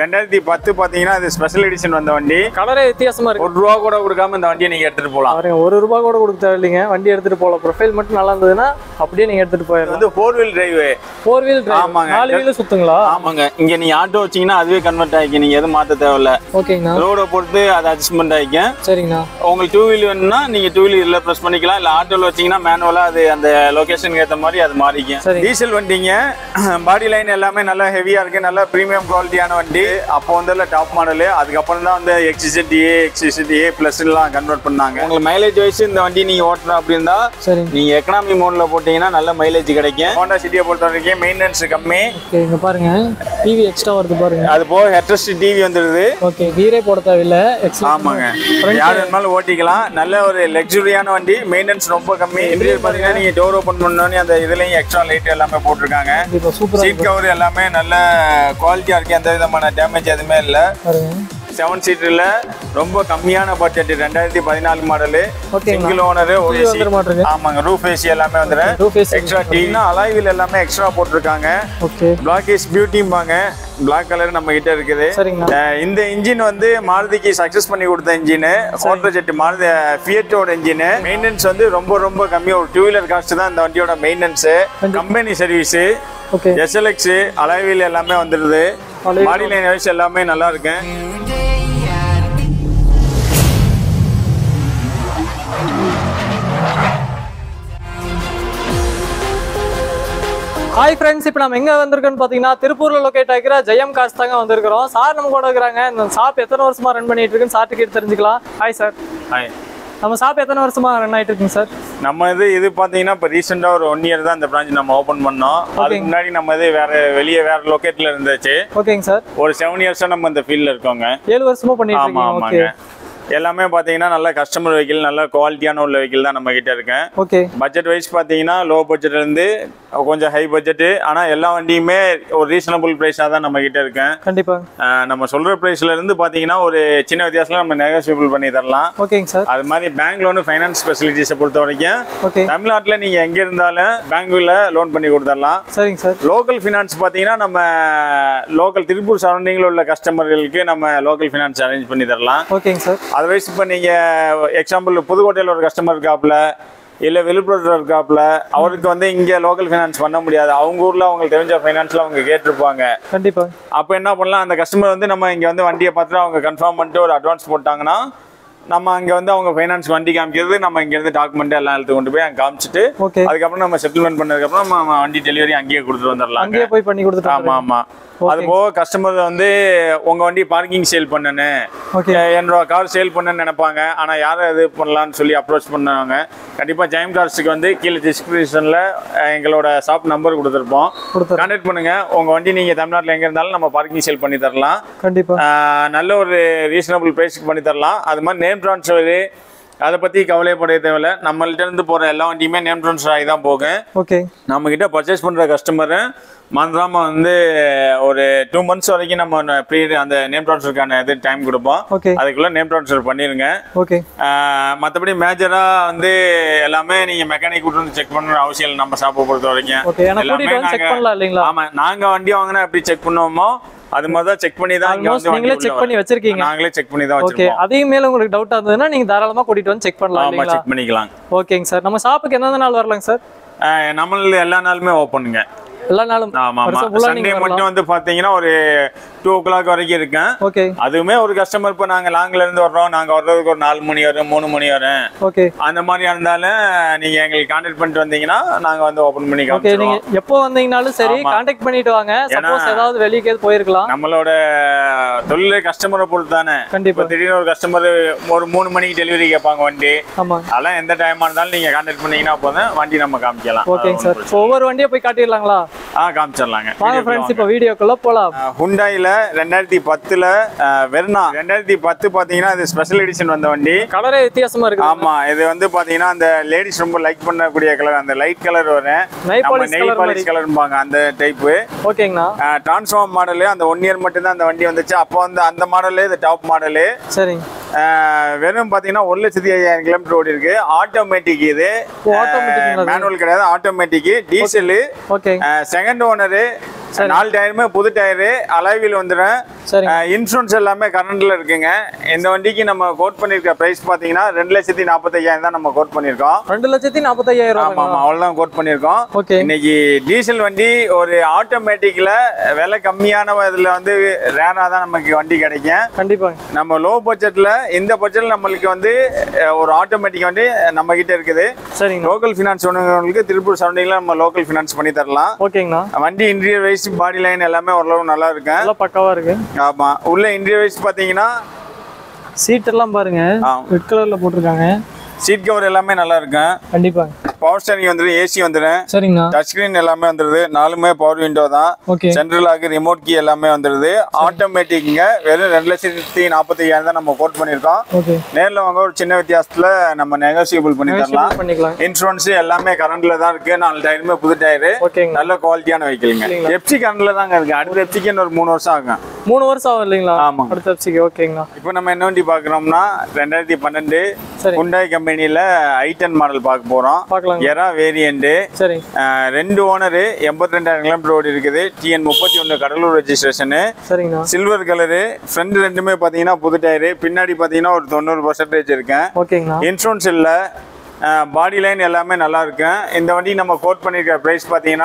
2010 பாத்தீங்கன்னா இது special edition வந்த வண்டி. கலரே வித்தியாசமா இருக்கு. ₹1 கூட கொடுக்காம இந்த வண்டியை நீங்க எடுத்துட்டு போலாம். ₹1 கூட கொடுக்க தேவையில்லைங்க, வண்டி எடுத்துட்டு போகலாம். ப்ரொஃபைல் மட்டும் நல்லா இருந்ததுன்னா அப்படியே நீங்க எடுத்துட்டு போயிடலாம். வந்து 4 வீல் டிரைவ். 4 wheel drive. ஆமாங்க. 4 வீல் சுத்துங்களா? ஆமாங்க. இங்க நீங்க ஆட்டோ வச்சீங்கன்னா அதுவே கன்வெர்ட் ஆகிக்கும், நீங்க எதுவும் மாத்த தேவையில்ல. ஓகேங்கண்ணா. ரோட பொறுத்து அது அட்ஜஸ்ட்மெண்ட் ஆகிக்கும். சரிங்கண்ணா. உங்களுக்கு 2 வீல் வேணும்னா நீங்க 2 வீல் இதுல பிரஸ் பண்ணிக்கலாம், இல்ல ஆட்டோல வச்சீங்கன்னா மேனுவலா அது அந்த லொகேஷனுக்கு ஏத்த மாதிரி அது மாறிக்கும். டீசல் வண்டிங்க, பாடி லைன் எல்லாமே நல்லா ஹெவியா இருக்கு, நல்ல பிரீமியம் குவாலிட்டியான வண்டி. அப்போ வந்து டாப் மாடல், அதுக்கப்புறம் தான் வந்து XZA பிளஸ் எல்லாம் கன்வெர்ட் பண்ணாங்க. உங்களுக்கு மைலேஜ் வைஸ் இந்த வண்டி நீங்க ஓட்டுறோம் அப்படின்னா நீங்க எக்கனாமி மோட்ல போட்டீங்கன்னா நல்ல மைலேஜ் கிடைக்கும். ஹோண்டா சிட்டியை பொறுத்த வரைக்கும் மெயின்டெனன்ஸ் கம்மி. இங்க பாருங்க டிவி எக்ஸ்ட்ரா வருது பாருங்க. அது போக ஹெட்ரஸ்ட் டிவி வந்துருது. ஓகே, கீரே போட தேவையில்ல. ஆமாங்க, யார் வேணாலும் ஓட்டிக்கலாம். நல்ல ஒரு லக்ஸுரியான வண்டி, மெயின்டெனன்ஸ் ரொம்ப கம்மி. இன்டீரியர் பாத்தீங்கன்னா நீங்க டோர் ஓபன் பண்ணோனே அந்த இதுலயும் எக்ஸ்ட்ரா லைட் எல்லாமே போட்டிருக்காங்க. சீட் கவர் எல்லாமே நல்ல குவாலிட்டியா இருக்கு, எந்த விதமான டேமேஜ் எதுவுமே இல்ல. 7 சீட்டர்ல ரொம்ப கம்மியான பட்ஜெட், 2014 மாடல், சிங்கிள் ஓனர். ஆமாங்க, ரூஃப் ஏசி எல்லாமே வந்துடும். எக்ஸ்ட்ரா டீனா அலாய் வீல் எல்லாமே எக்ஸ்ட்ரா போட்டிருக்காங்க. பிளாக் இஸ் பியூட்டிம்பாங்க, பிளாக் கலர் நம்ம கிட்ட இருக்குது. இந்த இன்ஜின் வந்து மாருதிக்கு சக்சஸ் பண்ணி கொடுத்த இன்ஜின், ஹோண்டா ஜெட் மாருதி ஃபியட்டோட இன்ஜின். மெயின்டெனன்ஸ் வந்து ரொம்ப ரொம்ப கம்மி, ஒரு 2 வீலர் காஸ்ட் தான் இந்த வண்டியோட maintenance. Company service, SLX alloy wheel எல்லாமே வந்துடுது. பாடி லைன் வைஸ் எல்லாமே நல்லா இருக்கு. ஹாய் ஃப்ரெண்ட்ஸ், இப்போ நம்ம எங்கே வந்திருக்கோன்னு பார்த்தீங்கன்னா திருப்பூரில் லொக்கேட் ஆகிற ஜெயம் கார்ஸ் தாங்க வந்திருக்கிறோம். சார் நம்ம கூட இருக்கிறாங்க. இந்த ஷாப் எத்தனை வருஷமா ரன் பண்ணிட்டு இருக்குன்னு சார் டிக்கெட் தெரிஞ்சுக்கலாம். Hi sir. ஹாய். நம்ம ஷாப் எத்தனை வருஷமா ரன் ஆகிட்டு இருக்குங்க சார்? நம்ம இது பார்த்தீங்கன்னா இப்போ ரீசெண்டாக ஒரு 1 இயர் தான் இந்த பிரான்ச் நம்ம ஓப்பன் பண்ணோம். அதுக்கு முன்னாடி நம்ம வெளியே வேற லொக்கேட்ல இருந்துச்சு. ஓகேங்க சார். ஒரு 7 இயர்ஸாக நம்ம இந்த ஃபீல்டில் இருக்கோங்க. 7 வருஷமா பண்ணிட்டு இருக்கீங்க. ஆமாங்க. எல்லாமே பாத்தீங்கன்னா நல்ல கஸ்டமர் வெஹிக்கிள், நல்ல குவாலிட்டியான உள்ள வெஹிக்கிள் தான் நம்ம கிட்ட இருக்கேன். ஓகே. பட்ஜெட் வைஸ் பாத்தீங்கன்னா லோ பட்ஜெட்ல இருந்து கொஞ்சம் ஹை பட்ஜெட், ஆனா எல்லா வண்டியுமே ஒரு ரீசனபிள் பிரைஸா தான் நம்ம கிட்ட இருக்கேன். கண்டிப்பா நம்ம சொல்ற பிரைஸ்ல இருந்து பாத்தீங்கன்னா ஒரு சின்ன வித்தியாசத்துல நம்ம நெகோசியபிள் பண்ணி தரலாம். ஓகேங்க சார். அது மாதிரி பேங்க் லோன் ஃபைனான்ஸ் ஃபெசிலிட்டிஸை பொறுத்த வரைக்கும் தமிழ்நாட்டுல நீங்க எங்க இருந்தாலும் பேங்க்ல லோன் பண்ணி கொடுத்துடலாம். சரிங்க சார். லோக்கல் ஃபினான்ஸ் பாத்தீங்கன்னா நம்ம லோக்கல் திருப்பூர் சரௌண்டிங்ல உள்ள கஸ்டமர்களுக்கு நம்ம லோக்கல் ஃபினான்ஸ் அரேஞ்ச் பண்ணி தரலாம். ஓகேங்க சார். அதர்வைஸ் இப்போ நீங்கள் எக்ஸாம்பிள் புதுக்கோட்டையில் ஒரு கஸ்டமர் இருக்காப்புல, இல்லை விழுப்புரத்தில் இருக்காப்புல, அவருக்கு வந்து இங்கே லோக்கல் ஃபைனான்ஸ் பண்ண முடியாது. அவங்க ஊரில் அவங்களுக்கு தெரிஞ்ச ஃபைனான்ஸில் அவங்க கேட்டிருப்பாங்க. கண்டிப்பாக. அப்போ என்ன பண்ணலாம், அந்த கஸ்டமர் வந்து நம்ம இங்கே வந்து வண்டியை பார்த்துட்டு அவங்க கன்ஃபார்ம் பண்ணிட்டு ஒரு அட்வான்ஸ் போட்டாங்கன்னா நம்ம அங்கே வந்து அவங்க ஃபைனான்ஸ் வண்டி காமிக்கிறது, நம்ம இங்கேருந்து டாக்குமெண்ட் எல்லாம் எடுத்து கொண்டு போய் அங்கே காமிச்சிட்டு அதுக்கப்புறம் நம்ம செட்டில்மெண்ட் பண்ணதுக்கப்புறம் நம்ம வண்டி டெலிவரி அங்கேயே கொடுத்துட்டு வந்துடலாம். அங்கேயே போய் பண்ணி கொடுத்துட்டு. ஆமாம் ஆமாம். அது போக கஸ்டமர் வந்து உங்க வண்டி பார்க்கிங் சேல் பண்ணணும், என்னோட கார் சேல் பண்ணணும்னு நினைப்பாங்க. ஆனா யாரை இது பண்ணலாம்னு சொல்லி அப்ரோச் பண்ணாங்க. கண்டிப்பா ஜெயம் கார்ஸ்க்கு வந்து கீழே டிஸ்கிரிப்ஷன்ல எங்களோட ஷாப் நம்பர் கொடுத்துருப்போம், கான்டாக்ட் பண்ணுங்க. உங்க வண்டி நீங்க தமிழ்நாட்டில் எங்க இருந்தாலும் நம்ம பார்க்கிங் சேல் பண்ணி தரலாம். கண்டிப்பா நல்ல ஒரு ரீசனபிள் பிரைஸ்க்கு பண்ணி தரலாம். அது மாதிரி நேம் ட்ரான்ஸ்ஃபர் அதை பத்தி கவலைப்பட தேவையில்ல. நம்மள்ட்ட இருந்து போற எல்லா வண்டியுமே நேம் ட்ரான்ஸ்ஃபர் ஆகி தான் போகும். ஓகே. நம்ம கிட்ட பர்ச்சேஸ் பண்ற கஸ்டமர் மறந்துடாம வந்து ஒரு 2 months வரைக்கும் நம்ம அந்த நேம் ட்ரான்ஸ்ஃபருக்கான இது டைம் கொடுப்போம். அதுக்குள்ள நேம் ட்ரான்ஸ்ஃபர் பண்ணிருங்க. ஓகே. மற்றபடி மேஜரா வந்து எல்லாமே நீங்க மெக்கானிக் கூட்டு வந்து செக் பண்ண அவசியம் இல்லை. நம்ம ஷாப்பை பொறுத்த வரைக்கும் ஆமா, நாங்க வண்டி வாங்கினா எப்படி செக் பண்ணுவோமோ அது மாதிரி தான் செக் பண்ணி தான் நீங்களே செக் பண்ணி வச்சிருக்கீங்க. நாங்களே செக் பண்ணி தான் வச்சிருக்கோம். அதே மேல உங்களுக்கு டவுட் இருந்ததுன்னா நீங்க தாராளமா கூட்டிட்டு வந்து செக் பண்ணலாம். ஆமா, செக் பண்ணிக்கலாம். ஓகேங்க சார். நம்ம ஷாப்புக்கு எந்தெந்த நாள் வரலாங்க சார்? நம்மள எல்லா நாளுமே ஓபனுங்க. எல்லா நாளும். ஆமா ஆமா. சண்டே மட்டும் வந்து பாத்தீங்கன்னா ஒரு 2 o'clock வரைக்கும் இருக்கேன். ஓகே. அதுவுமே ஒரு கஸ்டமர் இப்போ நாங்க லாங்ல இருந்து வர்றோம், நாங்க வர்றதுக்கு ஒரு 4 மணி வரும், 3 மணி வரும். ஓகே. அந்த மாதிரி இருந்தாலும் நீங்க எங்களுக்கு கான்டாக்ட் பண்ணிட்டு வந்தீங்கன்னா நாங்க வந்து ஓபன் பண்ணி காமிப்போம். ஓகே. நீங்க எப்போ வந்தீங்கனாலும் சரி கான்டாக்ட் பண்ணிட்டு வாங்க. சப்போஸ் ஏதாவது வெளியே போயிருக்கலாம். நம்மளோட தொழிலே கஸ்டமரை பொறுத்து தானே. கண்டிப்பா. திடீர்னு ஒரு கஸ்டமர் ஒரு 3 மணிக்கு டெலிவரி கேட்பாங்க வண்டி. ஆமா. அதெல்லாம் எந்த டைமா இருந்தாலும் நீங்க கான்டாக்ட் பண்ணீங்கன்னா போதும், வண்டி நம்ம காமிக்கலாம். ஓகேங்க சார். ஒவ்வொரு வண்டியை போய் காட்டிடலாங்களா? காமிச்சிடலாங்க. வாங்க ஃப்ரெண்ட்ஸ், இப்போ வீடியோக்குள்ள போலாம். ஹுண்டாயில 2010ல வெர்னா 2010 பாத்தீங்கன்னா இது ஸ்பெஷல் எடிஷன் வந்த வண்டி. கலரே வித்தியாசமா இருக்கு. ஆமா, இது வந்து பாத்தீங்கன்னா அந்த லேடிஸ் ரொம்ப லைக் பண்ணக்கூடிய கலர், அந்த லைட் கலர் வரும், நெய் பாலிஷ் கலர்பாங்க அந்த டைப். ஓகேங்கண்ணா. டிரான்ஸ்ஃபார்ம் மாடல் அந்த 1 இயர் மட்டும் தான் அந்த வண்டி வந்துச்சு. அப்போ வந்து அந்த மாடல் இது டாப் மாடல். சரிங்க. வெறும் பாத்தீங்கன்னா 1,05,000 கிலோமீட்டர் ஓடி இருக்கு. ஆட்டோமேட்டிக், இது மேனுவல் கிடையாது, ஆட்டோமேட்டிக், டீசல். செகண்ட் ஓனர் 4 டயருமே புது டயரு, அலாய்வில் வந்துடும். இன்சூரன்ஸ் எல்லாமே கரண்ட்ல இருக்குங்க. இந்த வண்டிக்கு நம்ம கோட் பண்ணிருக்க பிரைஸ் பாத்தீங்கன்னா 2,45,000 தான் நம்ம கோட் பண்ணிருக்கோம். 2,45,000. ஆமா ஆமா, அவ்வளவுதான் கோட் பண்ணிருக்கோம். இன்னைக்கு டீசல் வண்டி ஒரு ஆட்டோமேட்டிக்ல விலை கம்மியான இதுல வந்து ரேரா தான் நமக்கு வண்டி கிடைக்கும். கண்டிப்பா நம்ம லோ பட்ஜெட்ல இந்த பட்ஜெட்ல நம்மளுக்கு வந்து ஒரு ஆட்டோமேட்டிக் வண்டி நம்ம கிட்ட இருக்குது. சரிங்க. லோக்கல் ஃபினான்ஸ் ஒண்ணுங்களுக்கு திருப்பூர் சரௌண்டிங்ல நம்ம லோக்கல் ஃபினான்ஸ் பண்ணி தரலாம். ஓகேங்கண்ணா. வண்டி இன்டீரியர் வைஸ் பாடி லைன் எல்லாமே ஓரளவு நல்லா இருக்கு. நல்லா பக்காவா இருக்கு. ஆமா, உள்ள இன்டீரியர் வைஸ் பாத்தீங்கன்னா சீட் எல்லாம் பாருங்க ரெட் கலர்ல போட்டுருக்காங்க. சீட் கவர் எல்லாமே நல்லா இருக்கு. கண்டிப்பா. பவர் ஸ்டீரிங் வந்துரும், ஏசி வந்துரும். சரிங்க. டச் ஸ்கிரீன் எல்லாமே வந்துருது. 4மே பவர் விண்டோ தான். சென்ட்ரல் லாக், ரிமோட் கீ எல்லாமே வந்துருது. ஆட்டோமேட்டிக்ங்க. வெறும் 2,45,000 தான் நம்ம கோட் பண்ணிருக்கோம். நேர்ல வாங்க ஒரு சின்ன வித்தியாசத்துல நம்ம நெகோசியபிள் பண்ணி தரலாம். இன்சூரன்ஸ் எல்லாமே கரண்ட்ல தான் இருக்கு. 4 டயருமே புது டயரு, நல்ல குவாலிட்டியான வெஹிக்கிள்ங்க. எஃப்சி கரண்ட்ல தாங்க இருக்கு. அடுத்த எஃப்சிக்கு ஒரு 3 வருஷம் ஆகும். 3 வருஷம் ஆகும் இல்லீங்களா? ஆமா, அடுத்த எஃப்சிக்கு. ஓகேங்கண்ணா. இப்போ நம்ம என்ன வண்டி பாக்குறோம்னா 2012 Hyundai கம்பெனில i10 மாடல் பார்க்க போறோம். Era variant. சரி. 2 ஓனர், 82,000 கிலோமீட்டர் ஓடி இருக்குது. TN 31 Cuddalore registration. சரிங்க. Silver colour. ஃப்ரண்ட் ரெண்டுமே பாத்தீங்கன்னா புது டயரு. பின்னாடி பாத்தீங்கன்னா ஒரு 90% இருக்கேன். ஓகேங்கண்ணா. இன்சூரன்ஸ் இல்ல. பாடி லைன் எல்லாமே நல்லா இருக்கு. இந்த வண்டி நம்ம கோட் பண்ணிருக்க பிரைஸ் பாத்தீங்கன்னா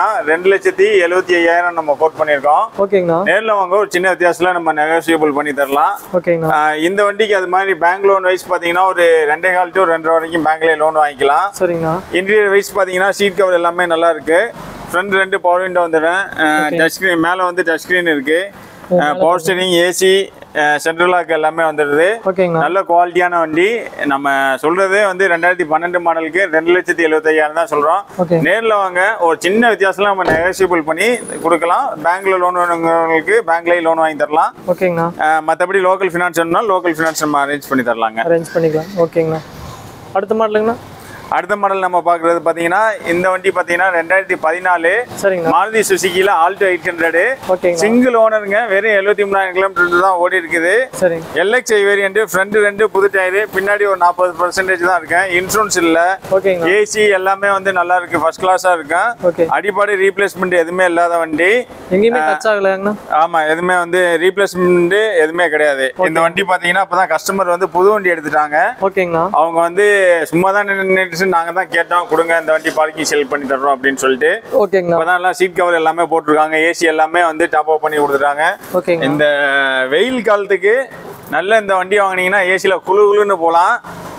2,75,000 நம்ம கோட் பண்ணிருக்கோம். ஓகேங்கண்ணா. நேர்ல வாங்க ஒரு சின்ன வித்தியாசத்துல நம்ம நெகோசியபிள் பண்ணி தரலாம். ஓகேங்கண்ணா. இந்த வண்டிக்கு அது மாதிரி பேங்க் லோன் வைஸ் பாத்தீங்கன்னா ஒரு 2.25 to 2.5 வரைக்கும் பேங்க்ல லோன் வாங்கிக்கலாம். சரிங்கண்ணா. இன்டீரியர் வைஸ் பாத்தீங்கன்னா சீட் கவர் எல்லாமே நல்லா இருக்கு. ஃப்ரண்ட் 2 பவர் விண்டோ வந்துடும். டச் ஸ்கிரீன் மேல வந்து டச் ஸ்கிரீன் இருக்கு. Power steering, AC, central lock எல்லாமே வந்துடுது. நல்ல குவாலிட்டியான வண்டி. நம்ம சொல்றதே வந்து 2012 மாடலுக்கு 2,75,000 தான் சொல்றோம். நேர்ல வாங்க ஒரு சின்ன வித்தியாசத்துல நம்ம நெகோசியபிள் பண்ணி கொடுக்கலாம். பேங்க்ல லோன் வேணுங்களுக்கு பேங்க்லயே லோன் வாங்கி தரலாம். ஓகேங்கண்ணா. மற்றபடி லோக்கல் ஃபினான்ஸ் வேணும்னா லோக்கல் ஃபினான்ஸ் நம்ம அரேஞ்ச் பண்ணி தரலாங்க. அரேஞ்ச் பண்ணிக்கலாம். ஓகேங்கண்ணா. அடுத்த மாடலுங்கண்ணா? அடுத்த மாடல் நம்ம பாக்குறது பாத்தீங்கன்னா இந்த வண்டி பாத்தீங்கன்னா 2014 சரிங்க. மாருதி சுசுகில ஆல்டோ 800. சிங்கிள் ஓனருங்க. வெறும் 73,000 கிலோமீட்டர் தான் ஓடி இருக்குது. சரி. LXi variant. ஃப்ரண்ட் 2 புது டயரு, பின்னாடி ஒரு 40% தான் இருக்கு. இன்சூரன்ஸ் இல்ல. ஏசி எல்லாமே வந்து நல்லா இருக்கு. ஃபர்ஸ்ட் கிளாஸா இருக்கு. அடிப்படை ரீப்ளேஸ்மெண்ட் எதுவுமே இல்லாத வண்டி. எங்கேயுமே டச் ஆகலங்கண்ணா? ஆமா, எதுவுமே வந்து ரீப்ளேஸ்மெண்ட் எதுவுமே கிடையாது. இந்த வண்டி பாத்தீங்கன்னா அப்பதான் கஸ்டமர் வந்து புது வண்டி எடுத்துட்டாங்க. ஓகேங்கண்ணா. அவங்க வந்து சும்மா தான் நாங்க தான் கேட்டோம், கொடுங்க இந்த வண்டி பார்க்கிங் சேல் பண்ணி தர்றோம் அப்படின்னு சொல்லிட்டு. ஓகேங்கண்ணா. இப்பதான் எல்லாம் சீட் கவர் எல்லாமே போட்டிருக்காங்க. ஏசி எல்லாமே வந்து டாப் அப் பண்ணி கொடுத்துட்டாங்க. இந்த வெயில் காலத்துக்கு நல்ல இந்த வண்டி வாங்கினீங்கன்னா ஏசில குளுன்னு போலாம்.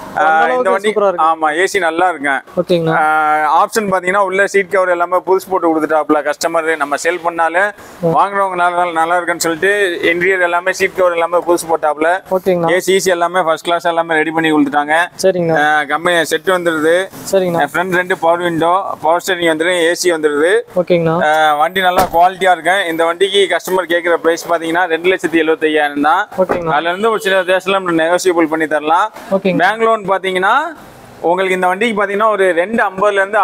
இந்த வண்டி ஆமா ஏசி நல்லா இருக்கு. ஆப்ஷன் பாத்தீங்கன்னா உள்ள சீட் கவர் எல்லாமே புதுசு போட்டு கொடுத்துட்டாப்ல கஸ்டமர். நம்ம சேல் பண்ணாலும் வாங்குறவங்க நல்லா இருக்குன்னு சொல்லிட்டு இன்டீரியர் எல்லாமே சீட் கவர் எல்லாமே புதுசு போட்டாப்ல. ஏசி எல்லாமே ஃபர்ஸ்ட் கிளாஸ் எல்லாமே ரெடி பண்ணி கொடுத்துட்டாங்க. கம்பெனி செட் வந்துருது. Front 2 power window, power steering வந்துடும், ஏசி வந்துருது. வண்டி நல்லா குவாலிட்டியா இருக்கு. இந்த வண்டிக்கு கஸ்டமர் கேட்கிற பிரைஸ் பாத்தீங்கன்னா 2,75,000 தான். அதுல இருந்து ஒரு சில தேசத்துல நெகோசியபிள் பண்ணி தரலாம். பேங்க் லோன் பாத்தீங்கன்னா உங்களுக்கு இந்த வண்டிக்கு பாத்தீங்கன்னா ஒரு 250 இருந்து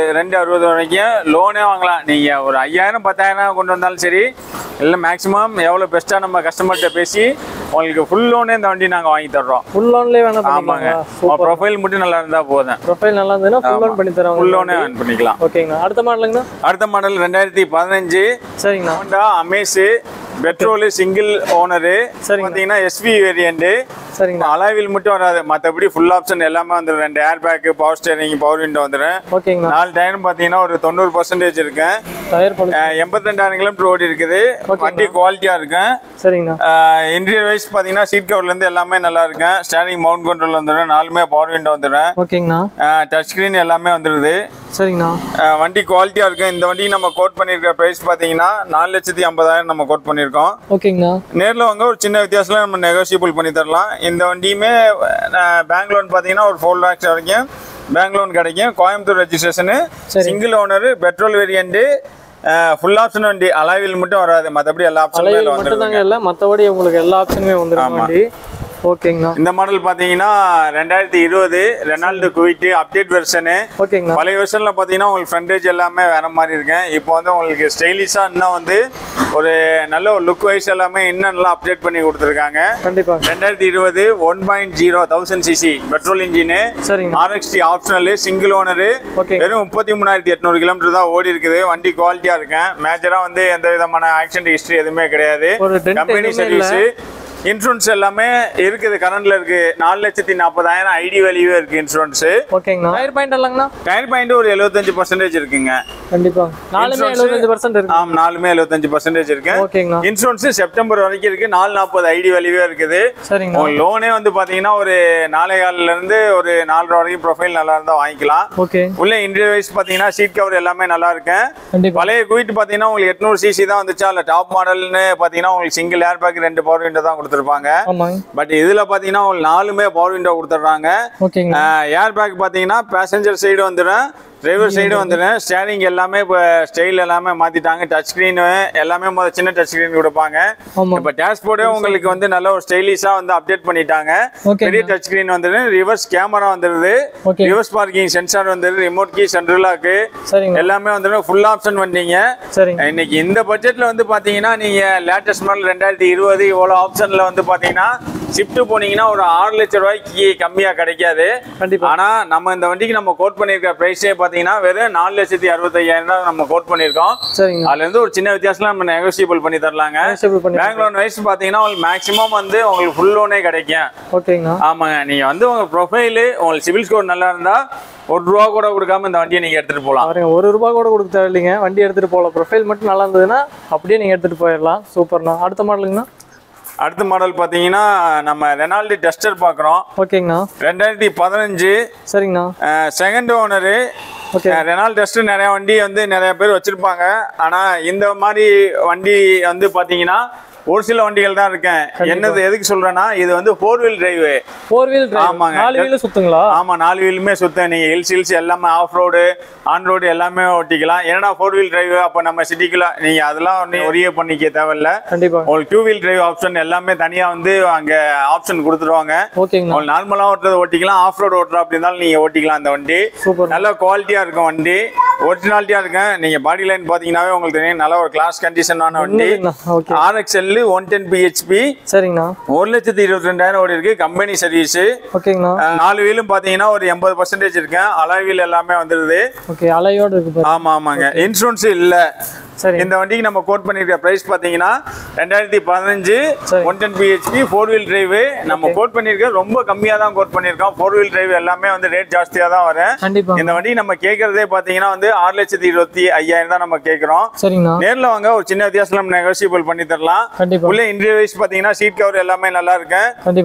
60 வரைக்கும் லோனே வாங்கலாம். நீங்க ஒரு 5,000 10,000 கொண்டு வந்தாலும் சரி, இல்ல மேக்ஸிமம் எவ்வளவு பெஸ்டா நம்ம கஸ்டமர்கிட்ட பேசி உங்களுக்கு ஃபுல் லோனே இந்த வண்டி நாங்க வாங்கி தர்றோம். ஃபுல் லோன்லயே வேணா ஆமாங்க. ப்ரொஃபைல் மட்டும் நல்லா இருந்தா போதும். ப்ரொஃபைல் நல்லா இருந்தா ஃபுல் லோன் பண்ணி தரோம். ஃபுல் லோனே ஆன் பண்ணிக்கலாம். ஓகேங்க. அடுத்த மாடலுங்க? அடுத்த மாடல் 2015. சரிங்க. Honda Amaze petrol single owner. பாத்தீங்கன்னா எஸ்வி வேரியன்ட். சரிங்க. அலாவில் மட்டும் வராது, மற்றபடி ஃபுல் ஆப்ஷன் எல்லாமே வந்துடும். 2 air bag, power steering, power window வந்துடும். ஓகேங்க. 4 டயரும் பாத்தீங்கன்னா ஒரு 90% இருக்கு. டயர் 82,000 கிலோமீட்டர் ஓடி இருக்குது. வண்டி குவாலிட்டியா இருக்கு. சரிங்க. இன்டீரியர் வைஸ் பாத்தீங்கன்னா சீட் கவர்ல இருந்து எல்லாமே நல்லா இருக்கு. ஸ்டீரிங் மவுண்ட் கண்ட்ரோல் வந்துடும். 4மே பவர் விண்டோ வந்துடும். ஓகேங்கண்ணா. டச் ஸ்கிரீன் எல்லாமே வந்துருது. சரிங்கண்ணா. வண்டி குவாலிட்டியா இருக்கு. இந்த வண்டி நம்ம கோட் பண்ணிருக்க பிரைஸ் பாத்தீங்கன்னா 4,50,000 நம்ம கோட் பண்ணிருக்கோம். ஓகேங்கண்ணா. நேர்ல வாங்க ஒரு சின்ன வித்தியாசத்துல நம்ம நெகோசியபிள் பண்ணி தரலாம். இந்த வண்டியுமே பேங்க் லோன் பாத்தீங்கன்னா ஒரு 4 lakhs வரைக்கும் பேங்க் லோன் கிடைக்கும். Coimbatore registration, single owner, petrol variant, full option வண்டி. அலாவில் மட்டும் வராது, மத்தபடி எல்லா ஆப்ஷனுமே வந்துருங்க. மத்தபடி உங்களுக்கு எல்லா ஆப்ஷனுமே வந்துரும் வண்டி. ஓகேங்கண்ணா. இந்த மாடல் பாத்தீங்கன்னா 2020 ரெனால்டு குவிட் அப்டேட் வெர்ஷனு. ஓகேங்கண்ணா. பழைய வெர்ஷன்ல பாத்தீங்கன்னா உங்களுக்கு ஃப்ரண்டேஜ் எல்லாமே வேற மாதிரி இருக்கு. இப்போ வந்து உங்களுக்கு ஸ்டைலிஷா இன்னும் வந்து ஒரு நல்ல ஒரு லுக் வைஸ் எல்லாமே இன்னும் நல்லா அப்டேட் பண்ணி கொடுத்துருக்காங்க. கண்டிப்பா 2020 1.0 1000 cc petrol engine. RXT optional single owner. வெறும் 33,800 கிலோமீட்டர் தான் ஓடி இருக்குது. வண்டி குவாலிட்டியா இருக்கு. மேஜரா வந்து எந்த விதமான ஆக்சிடென்ட் ஹிஸ்டரி எதுவுமே கிடையாது. கம்பெனி சர்வீஸ் இன்சூரன்ஸ் எல்லாமே இருக்குது. கரண்ட்ல இருக்கு 4,40,000 ஐடி வேல்யூவே இருக்கு இன்சூரன்ஸ். ஓகேங்கண்ணா. டயர் பாயிண்ட் எல்லாம்ங்கண்ணா? டயர் பாயிண்ட் ஒரு 75% இருக்குங்க. கண்டிப்பா நாலுமே 75% இருக்கு. ஆமா நாலுமே 75% இருக்கு. ஓகேங்கண்ணா. இன்சூரன்ஸ் செப்டம்பர் வரைக்கும் இருக்கு. 440 ஐடி வேல்யூவே இருக்குது. சரிங்க. உங்க லோனே வந்து பாத்தீங்கன்னா ஒரு 4.25 இருந்து ஒரு 4.5 வரைக்கும் ப்ரொஃபைல் நல்லா இருந்தா வாங்கிக்கலாம். ஓகே. உள்ள இன்டீரியர் வைஸ் பாத்தீங்கன்னா சீட் கவர் எல்லாமே நல்லா இருக்கு. பழைய குவிட் பாத்தீங்கன்னா உங்களுக்கு 800 cc தான் வந்துச்சா. இல்ல டாப் மாடல்னு பாத்தீங்கன்னா உங்களுக்கு single air bag 2 power window தான் கொடுத்துருப்பாங்க. பட் இதுல பாத்தீங்கன்னா உங்களுக்கு 4மே பவர் விண்டோ கொடுத்துறாங்க. ஏர் பேக் பாத்தீங்கன்னா பேசஞ்சர் சைடு வந்துடும், டிரைவர் சைடு வந்துடும். ஸ்டேரிங் எல்லாமே இப்போ ஸ்டைல் எல்லாமே மாத்திட்டாங்க. டச் ஸ்கிரீன் எல்லாமே சின்ன டச் ஸ்கிரீன் கொடுப்பாங்க. இப்போ டேஷ்போர்டே உங்களுக்கு வந்து நல்ல ஒரு ஸ்டைலிஷா வந்து அப்டேட் பண்ணிட்டாங்க. பெரிய டச் ஸ்கிரீன் வந்துடுது. ரிவர்ஸ் கேமரா வந்துடுது. ரிவர்ஸ் பார்க்கிங் சென்சார் வந்துடுது. ரிமோட் கீ சென்ட்ரல் லாக் எல்லாமே வந்துடும். ஃபுல் ஆப்ஷன் வந்தீங்க. இன்னைக்கு இந்த பட்ஜெட்ல வந்து பாத்தீங்கன்னா நீங்க லேட்டஸ்ட் மாடல் 2020 இவ்வளவு ஆப்ஷன்ல வந்து பாத்தீங்கன்னா ஷிஃப்ட் போனீங்கன்னா ஒரு 6 லட்சம் ரூபாய்க்கு கம்மியா கிடைக்காது. ஆனா நம்ம இந்த வண்டிக்கு நம்ம கோட் பண்ணிருக்க பிரைஸே பாத்தீங்கன்னா வெறும் 4,65,000 நம்ம கோட் பண்ணிருக்கோம். அதுல இருந்து ஒரு சின்ன வித்தியாசம் நம்ம நெகோசியபிள் பண்ணி தரலாங்க. பேங்க் லோன் வைஸ் பாத்தீங்கன்னா உங்களுக்கு மேக்ஸிமம் வந்து உங்களுக்கு ஃபுல் லோனே கிடைக்கும். ஓகேங்களா? ஆமாங்க. நீங்க வந்து உங்க ப்ரொஃபைல் உங்களுக்கு சிவில் ஸ்கோர் நல்லா இருந்தா ₹1 கூட கொடுக்காம இந்த வண்டியை நீங்க எடுத்துட்டு போலாம். ₹1 கூட கொடுக்க தேவையில்லைங்க. வண்டி எடுத்துட்டு போகலாம். ப்ரொஃபைல் மட்டும் நல்லா இருந்ததுன்னா அப்படியே நீங்க எடுத்துட்டு போயிடலாம். சூப்பர்ண்ணா. அடுத்த மாடலுங்கண்ணா? அடுத்த மாடல் பாத்தீங்கன்னா நம்ம ரெனால்டு டஸ்டர் பாக்குறோம். ஓகேங்கண்ணா. 2015. சரிங்கண்ணா. Second owner. ரெனால்டு டஸ்டர் நிறைய வண்டி வந்து நிறைய பேர் வச்சிருப்பாங்க. ஆனா இந்த மாதிரி வண்டி வந்து பாத்தீங்கன்னா ஒரு சில வண்டிகள் தான் இருக்கேன். என்னது எதுக்கு சொல்றேன்னா இது வந்து 4 வீல் டிரைவ். 4 wheel drive. ஆமாங்க. 4 வீல் சுத்துங்களா? ஆமா 4 வீலுமே சுத்த. நீங்க ஹில்ஸ் எல்லாமே ஆஃப் ரோடு ஆன் ரோடு எல்லாமே ஓட்டிக்கலாம். ஏன்னா 4 வீல் டிரைவ் அப்ப நம்ம சிட்டிக்குள்ள நீங்க அதெல்லாம் ஒரே பண்ணிக்க தேவையில்ல. கண்டிப்பா உங்களுக்கு 2 வீல் டிரைவ் ஆப்ஷன் எல்லாமே தனியா வந்து அங்க ஆப்ஷன் கொடுத்துருவாங்க. உங்களுக்கு நார்மலா ஓட்டுறது ஓட்டிக்கலாம். ஆஃப் ரோடு ஓட்டுற அப்படி இருந்தாலும் நீங்க ஓட்டிக்கலாம். அந்த வண்டி நல்ல குவாலிட்டியா இருக்கும். வண்டி ஒரிஜினாலிட்டியா இருக்கும். நீங்க பாடி லைன் பாத்தீங்கன்னாவே உங்களுக்கு தெரியும். நல்ல ஒரு கிளாஸ் கண்டிஷனான வண்டி. RXL 110 bhp. சரிங்கண்ணா. 1,22,000 ஓடி இருக்கு. Company service. ஓகேங்கண்ணா. 4 வீலும் பாத்தீங்கன்னா ஒரு 80% இருக்கு. அலாய் வீல் எல்லாமே வந்துருது. ஓகே. அலாயோட இருக்கு. ஆமா ஆமாங்க. இன்சூரன்ஸ் இல்ல. இந்த வண்டிக்கு நம்ம கோட் பண்ணிருக்க பிரைஸ் பாத்தீங்கன்னா 2015 110 bhp 4 வீல் டிரைவ். நம்ம கோட் பண்ணிருக்க ரொம்ப கம்மியா தான் கோட் பண்ணிருக்கோம். 4 வீல் டிரைவ் எல்லாமே வந்து ரேட் ஜாஸ்தியா தான் வரும். இந்த வண்டி நம்ம கேக்குறதே பாத்தீங்கன்னா வந்து 6,25,000 தான் நம்ம கேக்குறோம். நேர்ல வாங்க ஒரு சின்ன வித்தியாசம் நம்ம நெகோசியபிள் பண்ணி தரலாம். உள்ள இன்டீரியர் வைஸ் பாத்தீங்கன்னா சீட் கவர் எல்லாமே நல்லா இருக்கு.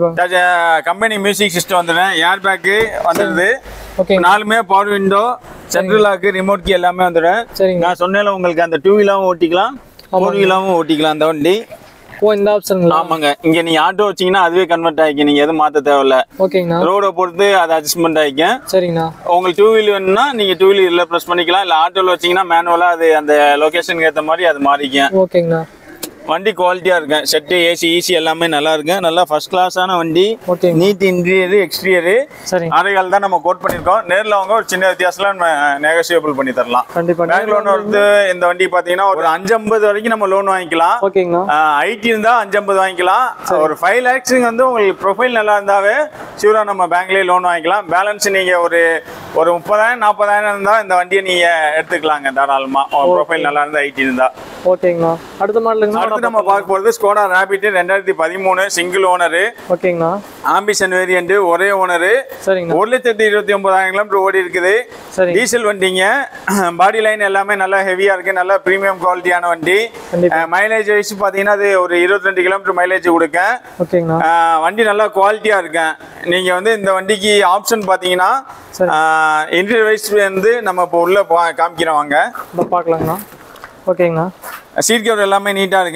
கம்பெனி மியூசிக் சிஸ்டம் வந்துடும். ஏர் பேக் வந்துருது. 4மே power window central lock remote key எல்லாமே வந்துடும். நான் சொன்னேன்ல உங்களுக்கு அந்த 2 வீலாவும் ஓட்டிக்கலாம் 4 வீலாவும் ஓட்டிக்கலாம் அந்த வண்டி. இந்த ஆப்ஷன். ஆமாங்க. இங்க நீங்க ஆட்டோ வச்சீங்கன்னா அதுவே கன்வெர்ட் ஆகிக்கும். நீங்க எதுவும் மாத்த தேவையில்ல. ஓகேங்கண்ணா. ரோட பொறுத்து அது அட்ஜஸ்ட்மெண்ட் ஆகிக்கும். சரிங்கண்ணா. உங்களுக்கு 2 வீல் வேணும்னா நீங்க 2 வீல் இல்ல பிரஸ் பண்ணிக்கலாம். இல்ல ஆட்டோல வச்சீங்கன்னா மேனுவலா அது அந்த லொகேஷனுக்கு ஏத்த மாதிரி அது மாறிக்கும். ஓகேங்கண்ணா. வண்டி குவாலிட்டியா இருக்கு. செட் ஏசி ஈசி எல்லாமே நல்லா இருக்கு. நல்லா ஃபர்ஸ்ட் கிளாஸான வண்டி. NEET interior exterior. அரைகால் தான் நம்ம கோட் பண்ணிருக்கோம். நேர்ல அவங்க ஒரு சின்ன வித்தியாசத்துல நம்ம நெகோசியபிள் பண்ணி தரலாம். கண்டிப்பா. பேங்க் லோன் வந்து இந்த வண்டி பாத்தீங்கன்னா ஒரு 550 வரைக்கும் நம்ம லோன் வாங்கிக்கலாம். ஓகேங்களா? ஐடி இருந்தா 550 வாங்கிக்கலாம். ஒரு 5 lakhs வந்து உங்களுக்கு ப்ரொஃபைல் நல்லா இருந்தாவே ஷூரா நம்ம பேங்க்லயே லோன் வாங்கிக்கலாம். பேலன்ஸ் நீங்க ஒரு 30,000 40,000 இருந்தா இந்த வண்டியை நீங்க எடுத்துக்கலாங்க தாராளமா. ப்ரொஃபைல் நல்லா இருந்தா ஐடி இருந்தா. ஓகேங்கண்ணா. அடுத்த மாடலுங்க நம்ம பார்க்க போறது ஸ்கோடா ராபிட் 2013 சிங்கிள் ஓனர். ஓகேங்கண்ணா. ஆம்பிஷன் வேரியன்ட் ஒரே ஓனர். சரிங்க. 1,29,000 கிலோமீட்டர் ஓடி இருக்குது. டீசல் வண்டிங்க. பாடி லைன் எல்லாமே நல்லா ஹெவியா இருக்கு. நல்ல பிரீமியம் குவாலிட்டியான வண்டி. மைலேஜ் வைஸ் பாத்தீங்கன்னா அது ஒரு 22 கிலோமீட்டர் மைலேஜ் கொடுக்க. ஓகேங்கண்ணா. வண்டி நல்லா குவாலிட்டியா இருக்கு. நீங்க வந்து இந்த வண்டிக்கு ஆப்ஷன் பாத்தீங்கன்னா இன்டீரியர் வைஸ் வந்து நம்ம இப்போ உள்ள காமிக்கிறோம். வாங்க பார்க்கலாங்கண்ணா. ஓகேங்கண்ணா. சீட் கவர் எல்லாமே நீட்டா இருக்கு.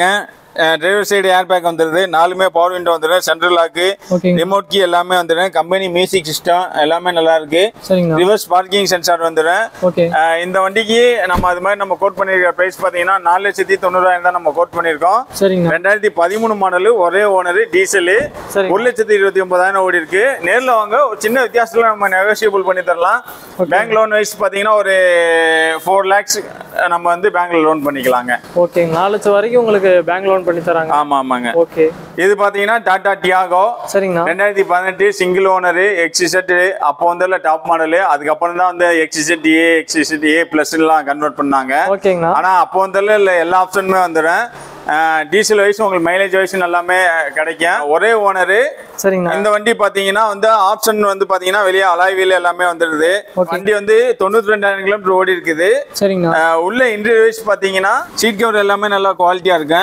டிரைவர் சைடு ஏர் பேக் வந்துருது, 4மே பவர் விண்டோ வந்துடும், சென்ட்ரல் லாக்கு, ரிமோட் கீ எல்லாமே வந்துடும், கம்பெனி மியூசிக் சிஸ்டம் எல்லாமே நல்லா இருக்கு, ரிவர்ஸ் பார்க்கிங் சென்சார் வந்துடும். இந்த வண்டிக்கு நம்ம அது மாதிரி நம்ம கோட் பண்ணிருக்க பிரைஸ் பாத்தீங்கன்னா 4,90,000 தான் நம்ம கோட் பண்ணிருக்கோம். 2013 மாடல், ஒரே ஓனர், டீசல், 1,29,000 ஓடி இருக்கு. நேர்ல வாங்க, ஒரு சின்ன வித்தியாசத்துல நம்ம நெகோசியபிள் பண்ணி தரலாம். பேங்க் லோன் வைஸ் பாத்தீங்கன்னா ஒரு 4 lakhs நம்ம வந்து பேங்க்ல லோன் பண்ணிக்கலாங்க. ஓகே, 4 லட்சம் வரைக்கும் உங்களுக்கு பேங்க் லோன் பண்ணி தராங்க. ஆமாங்க. ஓகே, இது பாத்தீங்கன்னா Tata Tiago 2018 single owner, XZ அப்போ வந்து டாப் மாடல். அதுக்கப்புறம் தான் வந்து XZ எல்லாம் கன்வெர்ட் பண்ணாங்க. ஆனா அப்போ வந்து எல்லா ஆப்ஷனுமே வந்துடும். டீசல் வைஸ் உங்களுக்கு மைலேஜ் வைஸ் எல்லாமே கிடைக்கும். ஒரே ஓனர். இந்த வண்டி பாத்தீங்கன்னா வந்து ஆப்ஷன் வந்து பாத்தீங்கன்னா வெளியே அலாய் வீல் எல்லாமே வந்துருது. வண்டி வந்து 92,000 கிலோமீட்டர் ஓடி இருக்குது. உள்ள இன்டீரியர் வைஸ் பாத்தீங்கன்னா சீட் கவர் எல்லாமே நல்லா குவாலிட்டியா இருக்கு.